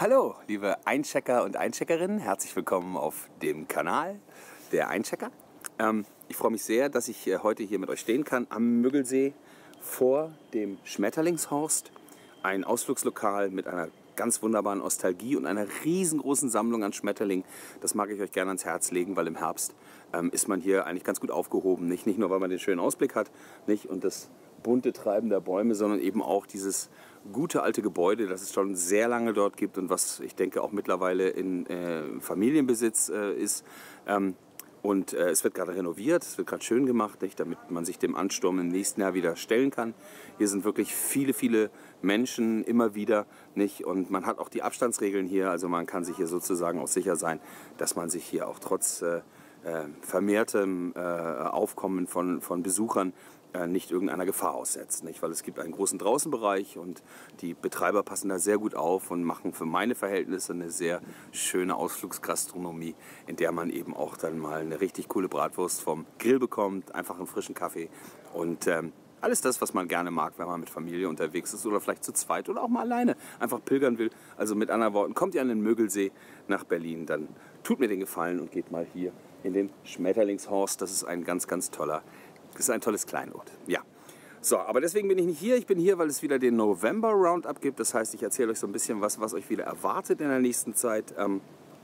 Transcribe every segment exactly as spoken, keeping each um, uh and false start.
Hallo, liebe Einchecker und Eincheckerinnen, herzlich willkommen auf dem Kanal der Einchecker. Ähm, ich freue mich sehr, dass ich heute hier mit euch stehen kann am Müggelsee vor dem Schmetterlingshorst. Ein Ausflugslokal mit einer ganz wunderbaren Nostalgie und einer riesengroßen Sammlung an Schmetterlingen. Das mag ich euch gerne ans Herz legen, weil im Herbst ähm, ist man hier eigentlich ganz gut aufgehoben. Nicht, nicht nur, weil man den schönen Ausblick hat, nicht, und das bunte Treiben der Bäume, sondern eben auch dieses gute alte Gebäude, das es schon sehr lange dort gibt und was ich denke auch mittlerweile in äh, Familienbesitz äh, ist. Ähm, und äh, es wird gerade renoviert, es wird gerade schön gemacht, nicht, damit man sich dem Ansturm im nächsten Jahr wieder stellen kann. Hier sind wirklich viele, viele Menschen immer wieder, nicht, und man hat auch die Abstandsregeln hier, also man kann sich hier sozusagen auch sicher sein, dass man sich hier auch trotz äh, äh, vermehrtem äh, Aufkommen von, von Besuchern nicht irgendeiner Gefahr aussetzt, nicht? Weil es gibt einen großen Draußenbereich und die Betreiber passen da sehr gut auf und machen für meine Verhältnisse eine sehr schöne Ausflugsgastronomie, in der man eben auch dann mal eine richtig coole Bratwurst vom Grill bekommt, einfach einen frischen Kaffee und ähm, alles das, was man gerne mag, wenn man mit Familie unterwegs ist oder vielleicht zu zweit oder auch mal alleine einfach pilgern will. Also mit anderen Worten, kommt ihr an den Müggelsee nach Berlin, dann tut mir den Gefallen und geht mal hier in den Schmetterlingshorst. Das ist ein ganz, ganz toller Das ist ein tolles Kleinod, ja. So, aber deswegen bin ich nicht hier. Ich bin hier, weil es wieder den November Roundup gibt. Das heißt, ich erzähle euch so ein bisschen was, was euch wieder erwartet in der nächsten Zeit. Ähm,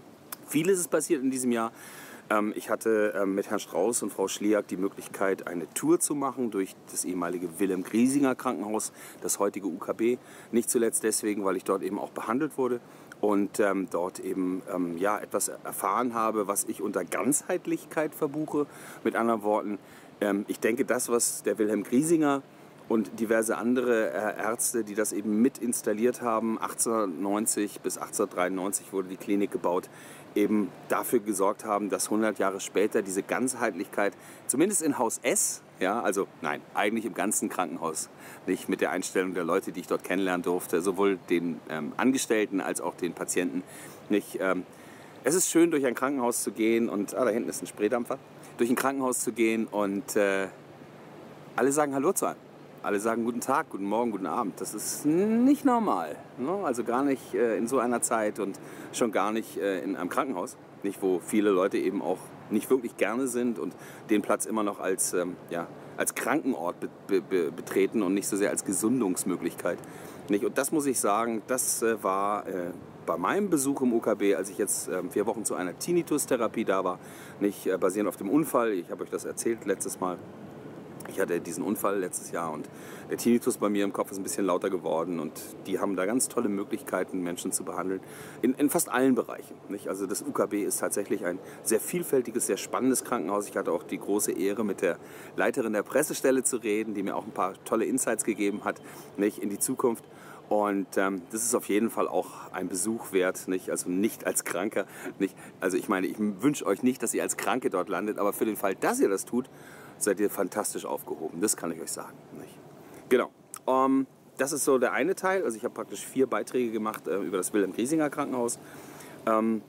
vieles ist passiert in diesem Jahr. Ähm, ich hatte ähm, mit Herrn Strauß und Frau Schliak die Möglichkeit, eine Tour zu machen durch das ehemalige Wilhelm-Griesinger Krankenhaus, das heutige U K B. Nicht zuletzt deswegen, weil ich dort eben auch behandelt wurde und ähm, dort eben ähm, ja, etwas erfahren habe, was ich unter Ganzheitlichkeit verbuche. Mit anderen Worten, ähm, ich denke, das, was der Wilhelm Griesinger und diverse andere äh, Ärzte, die das eben mit installiert haben, achtzehnhundertneunzig bis achtzehnhundertdreiundneunzig wurde die Klinik gebaut, eben dafür gesorgt haben, dass hundert Jahre später diese Ganzheitlichkeit, zumindest in Haus S, ja, also nein, eigentlich im ganzen Krankenhaus, nicht, mit der Einstellung der Leute, die ich dort kennenlernen durfte, sowohl den ähm, Angestellten als auch den Patienten, nicht. Ähm, es ist schön, durch ein Krankenhaus zu gehen und, ah, da hinten ist ein Spreedampfer, durch ein Krankenhaus zu gehen und äh, alle sagen Hallo zu einem. Alle sagen guten Tag, guten Morgen, guten Abend. Das ist nicht normal. Ne? Also gar nicht äh, in so einer Zeit und schon gar nicht äh, in einem Krankenhaus. Nicht, wo viele Leute eben auch nicht wirklich gerne sind und den Platz immer noch als, ähm, ja, als Krankenort be be betreten und nicht so sehr als Gesundungsmöglichkeit. Nicht? Und das muss ich sagen, das äh, war äh, bei meinem Besuch im U K B, als ich jetzt äh, vier Wochen zu einer Tinnitus-Therapie da war, nicht äh, basierend auf dem Unfall. Ich habe euch das erzählt letztes Mal. Ich hatte diesen Unfall letztes Jahr und der Tinnitus bei mir im Kopf ist ein bisschen lauter geworden und die haben da ganz tolle Möglichkeiten, Menschen zu behandeln, in, in fast allen Bereichen. Nicht? Also das U K B ist tatsächlich ein sehr vielfältiges, sehr spannendes Krankenhaus. Ich hatte auch die große Ehre, mit der Leiterin der Pressestelle zu reden, die mir auch ein paar tolle Insights gegeben hat, nicht, in die Zukunft. Und ähm, das ist auf jeden Fall auch ein Besuch wert, nicht? Also nicht als Kranker. Nicht? Also ich meine, ich wünsche euch nicht, dass ihr als Kranke dort landet, aber für den Fall, dass ihr das tut, seid ihr fantastisch aufgehoben. Das kann ich euch sagen. Nicht? Genau. Um, das ist so der eine Teil. Also ich habe praktisch vier Beiträge gemacht äh, über das Wilhelm-Griesinger Krankenhaus. Ähm,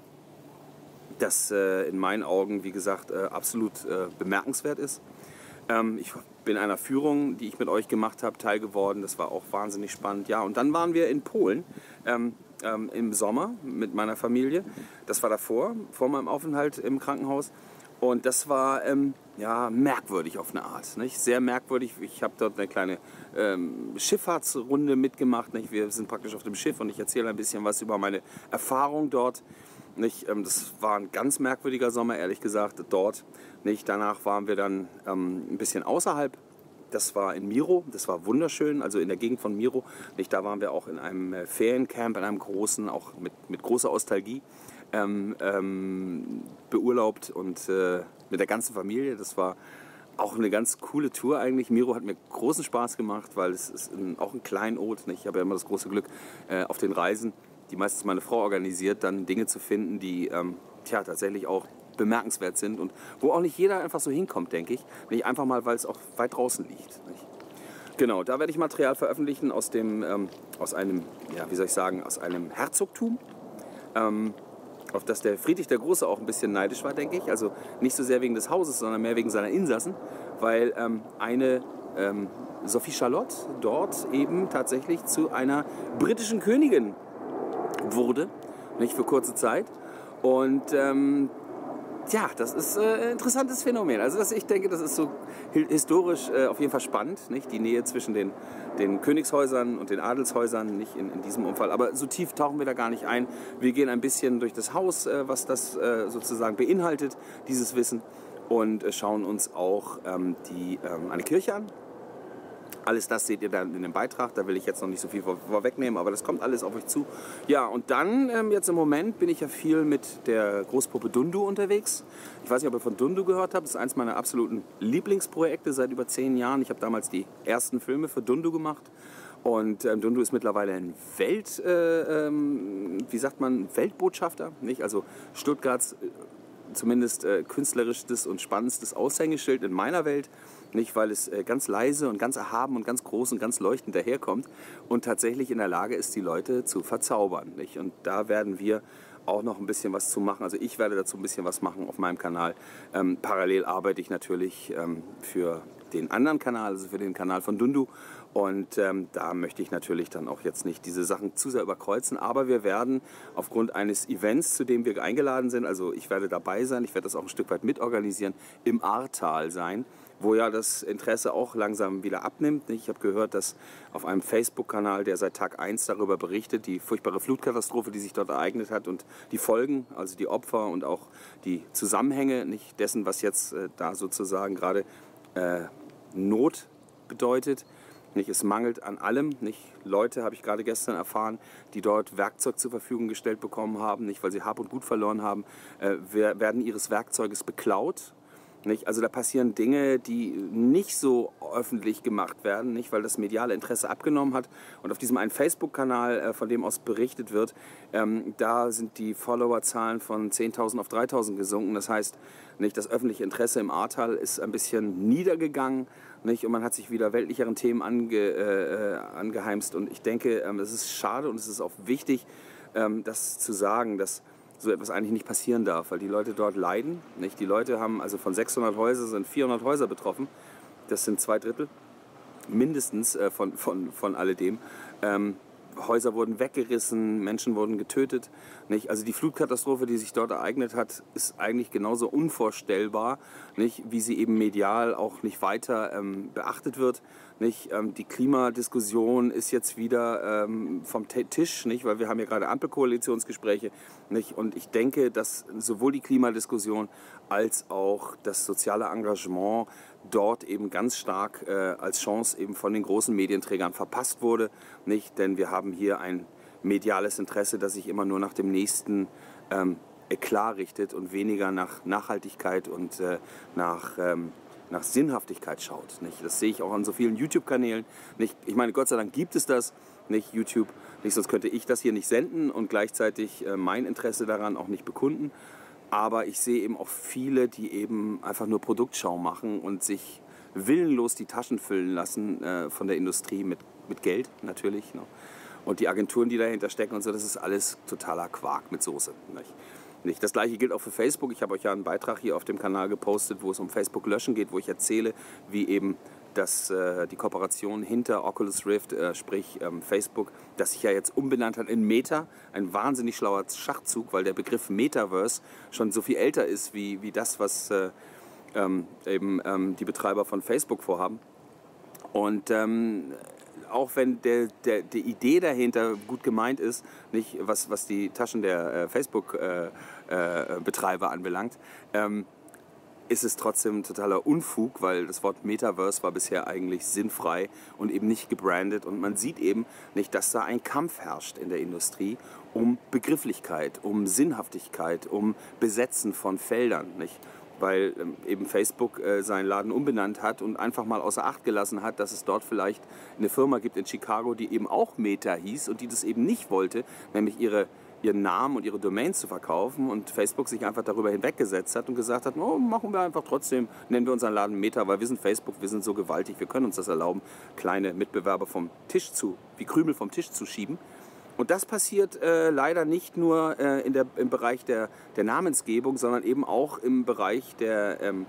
das äh, in meinen Augen, wie gesagt, äh, absolut äh, bemerkenswert ist. Ähm, ich bin einer Führung, die ich mit euch gemacht habe, teil geworden. Das war auch wahnsinnig spannend. Ja, und dann waren wir in Polen ähm, ähm, im Sommer mit meiner Familie. Das war davor, vor meinem Aufenthalt im Krankenhaus. Und das war ähm, ja, merkwürdig auf eine Art. Nicht? Sehr merkwürdig. Ich habe dort eine kleine ähm, Schifffahrtsrunde mitgemacht. Nicht? Wir sind praktisch auf dem Schiff und ich erzähle ein bisschen was über meine Erfahrung dort. Nicht? Ähm, das war ein ganz merkwürdiger Sommer, ehrlich gesagt, dort. Nicht? Danach waren wir dann ähm, ein bisschen außerhalb. Das war in Miro, das war wunderschön, also in der Gegend von Miro. Nicht? Da waren wir auch in einem Feriencamp, in einem großen, auch mit, mit großer Nostalgie. Ähm, ähm, beurlaubt und äh, mit der ganzen Familie. Das war auch eine ganz coole Tour eigentlich. Miro hat mir großen Spaß gemacht, weil es ist ein, auch ein Kleinod. Ich habe ja immer das große Glück, äh, auf den Reisen, die meistens meine Frau organisiert, dann Dinge zu finden, die ähm, tja, tatsächlich auch bemerkenswert sind und wo auch nicht jeder einfach so hinkommt, denke ich. Nicht einfach mal, weil es auch weit draußen liegt. Nicht? Genau, da werde ich Material veröffentlichen aus dem, ähm, aus einem, ja, wie soll ich sagen, aus einem Herzogtum. Ähm, auf das der Friedrich der Große auch ein bisschen neidisch war, denke ich. Also nicht so sehr wegen des Hauses, sondern mehr wegen seiner Insassen, weil ähm, eine ähm, Sophie Charlotte dort eben tatsächlich zu einer britischen Königin wurde, nicht für kurze Zeit. Und ähm, ja, das ist äh, ein interessantes Phänomen. Also das, ich denke, das ist so historisch äh, auf jeden Fall spannend, nicht? Die Nähe zwischen den, den Königshäusern und den Adelshäusern, nicht in, in diesem Umfall. Aber so tief tauchen wir da gar nicht ein. Wir gehen ein bisschen durch das Haus, äh, was das äh, sozusagen beinhaltet, dieses Wissen, und äh, schauen uns auch ähm, die, ähm, eine Kirche an. Alles das seht ihr dann in dem Beitrag, da will ich jetzt noch nicht so viel vor, vorwegnehmen, aber das kommt alles auf euch zu. Ja, und dann, ähm, jetzt im Moment, bin ich ja viel mit der Großpuppe Dundu unterwegs. Ich weiß nicht, ob ihr von Dundu gehört habt, das ist eines meiner absoluten Lieblingsprojekte seit über zehn Jahren. Ich habe damals die ersten Filme für Dundu gemacht. Und ähm, Dundu ist mittlerweile ein Welt, äh, ähm, wie sagt man, Weltbotschafter, nicht? Also Stuttgarts äh, zumindest äh, künstlerischstes und spannendstes Aushängeschild in meiner Welt. Nicht, weil es äh, ganz leise und ganz erhaben und ganz groß und ganz leuchtend daherkommt und tatsächlich in der Lage ist, die Leute zu verzaubern. Nicht? Und da werden wir auch noch ein bisschen was zu machen. Also ich werde dazu ein bisschen was machen auf meinem Kanal. Ähm, parallel arbeite ich natürlich ähm, für den anderen Kanal, also für den Kanal von Dundu. Und ähm, da möchte ich natürlich dann auch jetzt nicht diese Sachen zu sehr überkreuzen. Aber wir werden aufgrund eines Events, zu dem wir eingeladen sind, also ich werde dabei sein, ich werde das auch ein Stück weit mitorganisieren, im Ahrtal sein, wo ja das Interesse auch langsam wieder abnimmt. Ich habe gehört, dass auf einem Facebook-Kanal, der seit Tag eins darüber berichtet, die furchtbare Flutkatastrophe, die sich dort ereignet hat und die Folgen, also die Opfer und auch die Zusammenhänge nicht dessen, was jetzt äh, da sozusagen gerade äh, Not bedeutet. Nicht, es mangelt an allem. Nicht, Leute, habe ich gerade gestern erfahren, die dort Werkzeug zur Verfügung gestellt bekommen haben, nicht, weil sie Hab und Gut verloren haben, äh, werden ihres Werkzeuges beklaut. Nicht? Also da passieren Dinge, die nicht so öffentlich gemacht werden, nicht? Weil das mediale Interesse abgenommen hat. Und auf diesem einen Facebook-Kanal, äh, von dem aus berichtet wird, ähm, da sind die Followerzahlen von zehntausend auf dreitausend gesunken. Das heißt, nicht, das öffentliche Interesse im Ahrtal ist ein bisschen niedergegangen, nicht? Und man hat sich wieder weltlicheren Themen ange, äh, angeheimst. Und ich denke, ähm, es ist schade und es ist auch wichtig, ähm, das zu sagen, dass so etwas eigentlich nicht passieren darf, weil die Leute dort leiden. Nicht? Die Leute haben, also von sechshundert Häusern sind vierhundert Häuser betroffen. Das sind zwei Drittel mindestens äh, von, von, von alledem. Ähm, Häuser wurden weggerissen, Menschen wurden getötet. Nicht? Also die Flutkatastrophe, die sich dort ereignet hat, ist eigentlich genauso unvorstellbar, nicht? Wie sie eben medial auch nicht weiter ähm, beachtet wird. Nicht? Ähm, die Klimadiskussion ist jetzt wieder ähm, vom Tisch, nicht? Weil wir haben ja gerade Ampelkoalitionsgespräche. Nicht? Und ich denke, dass sowohl die Klimadiskussion als auch das soziale Engagement dort eben ganz stark äh, als Chance eben von den großen Medienträgern verpasst wurde. Nicht? Denn wir haben hier ein mediales Interesse, das sich immer nur nach dem nächsten ähm, Eklat richtet und weniger nach Nachhaltigkeit und äh, nach, ähm, nach Sinnhaftigkeit schaut. Nicht? Das sehe ich auch an so vielen YouTube-Kanälen. Nicht? Ich meine, Gott sei Dank gibt es das, nicht YouTube. Nicht, sonst könnte ich das hier nicht senden und gleichzeitig äh, mein Interesse daran auch nicht bekunden. Aber ich sehe eben auch viele, die eben einfach nur Produktschau machen und sich willenlos die Taschen füllen lassen äh, von der Industrie mit, mit Geld natürlich. Ne? Und die Agenturen, die dahinter stecken und so, das ist alles totaler Quark mit Soße. Nicht? Nicht. Das gleiche gilt auch für Facebook. Ich habe euch ja einen Beitrag hier auf dem Kanal gepostet, wo es um Facebook löschen geht, wo ich erzähle, wie eben dass äh, die Kooperation hinter Oculus Rift, äh, sprich ähm, Facebook, das sich ja jetzt umbenannt hat in Meta, ein wahnsinnig schlauer Schachzug, weil der Begriff Metaverse schon so viel älter ist wie, wie das, was äh, ähm, eben ähm, die Betreiber von Facebook vorhaben. Und ähm, auch wenn der, der, die Idee dahinter gut gemeint ist, nicht was, was die Taschen der äh, Facebook-Betreiber äh, äh, anbelangt, ähm, ist es trotzdem totaler Unfug, weil das Wort Metaverse war bisher eigentlich sinnfrei und eben nicht gebrandet. Und man sieht eben nicht, dass da ein Kampf herrscht in der Industrie um Begrifflichkeit, um Sinnhaftigkeit, um Besetzen von Feldern. Nicht? Weil ähm, eben Facebook äh, seinen Laden umbenannt hat und einfach mal außer Acht gelassen hat, dass es dort vielleicht eine Firma gibt in Chicago, die eben auch Meta hieß und die das eben nicht wollte, nämlich ihre ihren Namen und ihre Domains zu verkaufen und Facebook sich einfach darüber hinweggesetzt hat und gesagt hat, oh, machen wir einfach trotzdem, nennen wir unseren Laden Meta, weil wir sind Facebook, wir sind so gewaltig, wir können uns das erlauben, kleine Mitbewerber vom Tisch zu, wie Krümel vom Tisch zu schieben. Und das passiert äh, leider nicht nur äh, in der, im Bereich der, der Namensgebung, sondern eben auch im Bereich der ähm,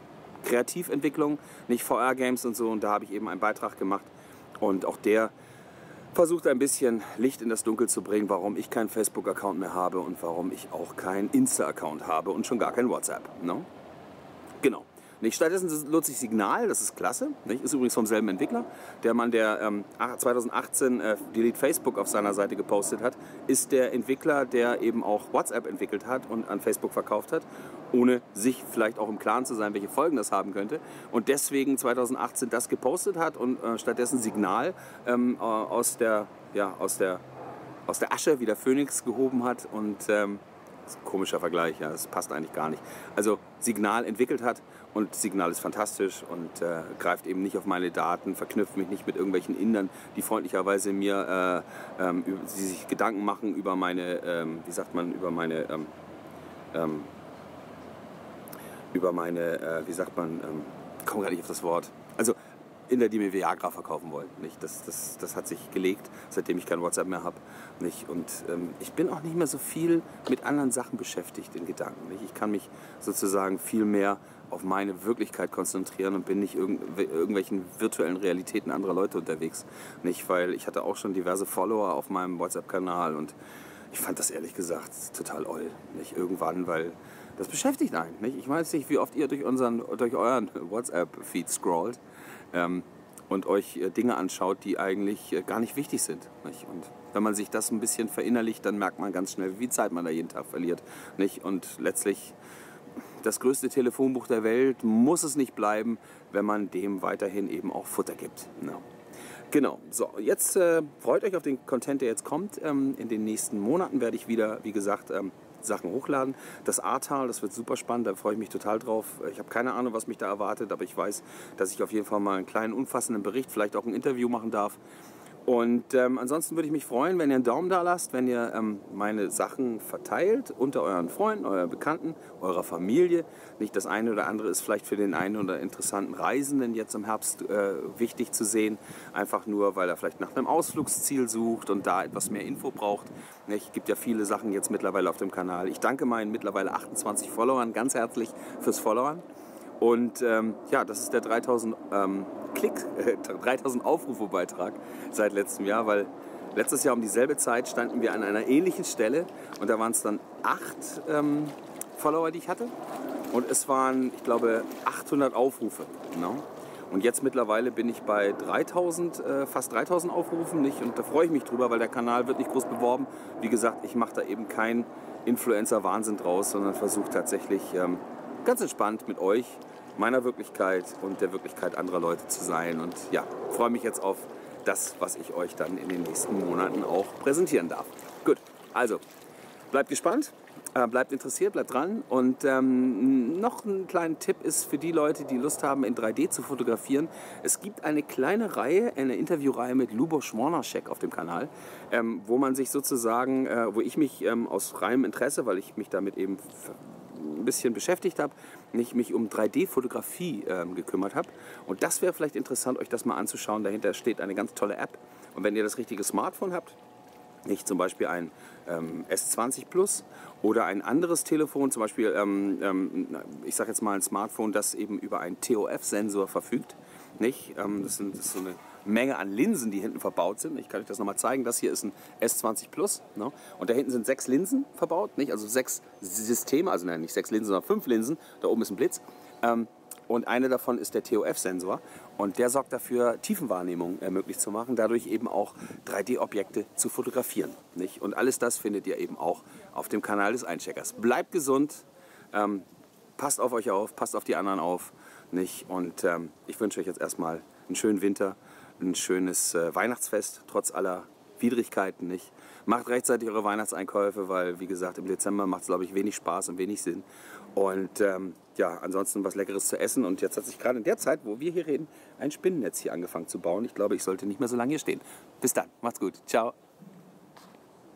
Kreativentwicklung, nicht V R-Games und so. Und da habe ich eben einen Beitrag gemacht und auch der versucht ein bisschen Licht in das Dunkel zu bringen, warum ich keinen Facebook-Account mehr habe und warum ich auch keinen Insta-Account habe und schon gar kein WhatsApp. No? Genau. Nicht? Stattdessen nutze ich Signal, das ist klasse. Nicht? Ist übrigens vom selben Entwickler. Der Mann, der ähm, zweitausendachtzehn äh, Delete Facebook auf seiner Seite gepostet hat, ist der Entwickler, der eben auch WhatsApp entwickelt hat und an Facebook verkauft hat, ohne sich vielleicht auch im Klaren zu sein, welche Folgen das haben könnte. Und deswegen zweitausendachtzehn das gepostet hat und äh, stattdessen Signal ähm, äh, aus, der, ja, aus, der, aus der Asche wie der Phönix gehoben hat und ähm, das ist ein komischer Vergleich, ja, das passt eigentlich gar nicht. Also Signal entwickelt hat und Signal ist fantastisch und äh, greift eben nicht auf meine Daten, verknüpft mich nicht mit irgendwelchen Indern, die freundlicherweise mir, äh, ähm, die sich Gedanken machen über meine, ähm, wie sagt man, über meine, ähm, ähm, über meine, äh, wie sagt man, ähm, ich komme gar nicht auf das Wort. Also Inder, die mir Viagra verkaufen wollen. Nicht? Das, das, das hat sich gelegt, seitdem ich kein WhatsApp mehr habe. Nicht? Und ähm, ich bin auch nicht mehr so viel mit anderen Sachen beschäftigt in Gedanken. Nicht? Ich kann mich sozusagen viel mehr auf meine Wirklichkeit konzentrieren und bin nicht irgendw irgendwelchen virtuellen Realitäten anderer Leute unterwegs. Nicht? Weil ich hatte auch schon diverse Follower auf meinem WhatsApp-Kanal und ich fand das ehrlich gesagt total oll. Nicht? Irgendwann, weil das beschäftigt einen. Nicht? Ich weiß nicht, wie oft ihr durch, unseren, durch euren WhatsApp-Feed scrollt. Ähm, und euch äh, Dinge anschaut, die eigentlich äh, gar nicht wichtig sind. Nicht? Und wenn man sich das ein bisschen verinnerlicht, dann merkt man ganz schnell, wie viel Zeit man da jeden Tag verliert. Nicht? Und letztlich, das größte Telefonbuch der Welt muss es nicht bleiben, wenn man dem weiterhin eben auch Futter gibt. No. Genau, so, jetzt äh, freut euch auf den Content, der jetzt kommt. Ähm, in den nächsten Monaten werde ich wieder, wie gesagt, ähm, Sachen hochladen. Das Ahrtal, das wird super spannend, da freue ich mich total drauf. Ich habe keine Ahnung, was mich da erwartet, aber ich weiß, dass ich auf jeden Fall mal einen kleinen, umfassenden Bericht, vielleicht auch ein Interview machen darf. Und ähm, ansonsten würde ich mich freuen, wenn ihr einen Daumen da lasst, wenn ihr ähm, meine Sachen verteilt unter euren Freunden, euren Bekannten, eurer Familie. Nicht das eine oder andere ist vielleicht für den einen oder interessanten Reisenden jetzt im Herbst äh, wichtig zu sehen. Einfach nur, weil er vielleicht nach einem Ausflugsziel sucht und da etwas mehr Info braucht. Es gibt ja viele Sachen jetzt mittlerweile auf dem Kanal. Ich danke meinen mittlerweile achtundzwanzig Followern ganz herzlich fürs Followern. Und ähm, ja, das ist der dreitausend ähm, Klick, äh, dreitausend Aufrufe-Beitrag seit letztem Jahr, weil letztes Jahr um dieselbe Zeit standen wir an einer ähnlichen Stelle und da waren es dann acht ähm, Follower, die ich hatte und es waren, ich glaube, achthundert Aufrufe. Genau. Und jetzt mittlerweile bin ich bei dreitausend, äh, fast dreitausend Aufrufen nicht und da freue ich mich drüber, weil der Kanal wird nicht groß beworben. Wie gesagt, ich mache da eben keinen Influencer-Wahnsinn draus, sondern versuche tatsächlich ähm, ganz entspannt mit euch, meiner Wirklichkeit und der Wirklichkeit anderer Leute zu sein. Und ja, freue mich jetzt auf das, was ich euch dann in den nächsten Monaten auch präsentieren darf. Gut, also bleibt gespannt, äh, bleibt interessiert, bleibt dran. Und ähm, noch ein kleiner Tipp ist für die Leute, die Lust haben, in drei D zu fotografieren. Es gibt eine kleine Reihe, eine Interviewreihe mit Lubos Warnashek auf dem Kanal, ähm, wo man sich sozusagen, äh, wo ich mich ähm, aus reinem Interesse, weil ich mich damit eben ein bisschen beschäftigt habe, nicht mich um drei D-Fotografie ähm, gekümmert habe. Und das wäre vielleicht interessant, euch das mal anzuschauen. Dahinter steht eine ganz tolle App. Und wenn ihr das richtige Smartphone habt, nicht zum Beispiel ein ähm, S zwanzig Plus oder ein anderes Telefon, zum Beispiel, ähm, ähm, ich sage jetzt mal ein Smartphone, das eben über einen T O F-Sensor verfügt. Nicht? Ähm, das, sind, das ist so eine Menge an Linsen, die hinten verbaut sind. Ich kann euch das nochmal zeigen. Das hier ist ein S zwanzig Plus. Ne? Und da hinten sind sechs Linsen verbaut. Nicht? Also sechs Systeme, also nein, nicht sechs Linsen, sondern fünf Linsen. Da oben ist ein Blitz. Ähm, und eine davon ist der T O F-Sensor. Und der sorgt dafür, Tiefenwahrnehmung äh, möglich zu machen. Dadurch eben auch drei D-Objekte zu fotografieren. Nicht? Und alles das findet ihr eben auch auf dem Kanal des Eincheckers. Bleibt gesund. Ähm, passt auf euch auf. Passt auf die anderen auf. Nicht? Und ähm, ich wünsche euch jetzt erstmal einen schönen Winter. Ein schönes äh, Weihnachtsfest, trotz aller Widrigkeiten, nicht? Macht rechtzeitig eure Weihnachtseinkäufe, weil, wie gesagt, im Dezember macht es, glaube ich, wenig Spaß und wenig Sinn. Und ähm, ja, ansonsten was Leckeres zu essen. Und jetzt hat sich gerade in der Zeit, wo wir hier reden, ein Spinnennetz hier angefangen zu bauen. Ich glaube, ich sollte nicht mehr so lange hier stehen. Bis dann, macht's gut, ciao.